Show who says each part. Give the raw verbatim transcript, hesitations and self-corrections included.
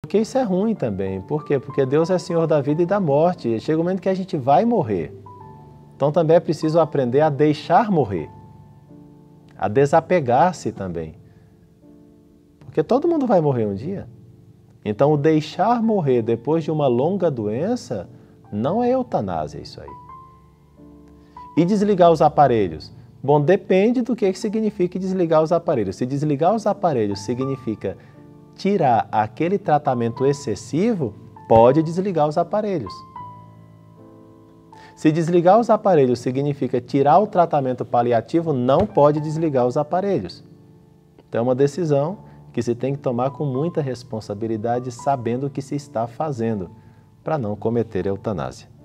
Speaker 1: Porque isso é ruim também. Por quê? Porque Deus é Senhor da vida e da morte. Chega um momento que a gente vai morrer. Então também é preciso aprender a deixar morrer, a desapegar-se também. Porque todo mundo vai morrer um dia. Então o deixar morrer depois de uma longa doença não é eutanásia isso aí. E desligar os aparelhos? Bom, depende do que significa desligar os aparelhos. Se desligar os aparelhos significa tirar aquele tratamento excessivo, pode desligar os aparelhos. Se desligar os aparelhos significa tirar o tratamento paliativo, não pode desligar os aparelhos. Então é uma decisão que se tem que tomar com muita responsabilidade, sabendo o que se está fazendo, para não cometer eutanásia.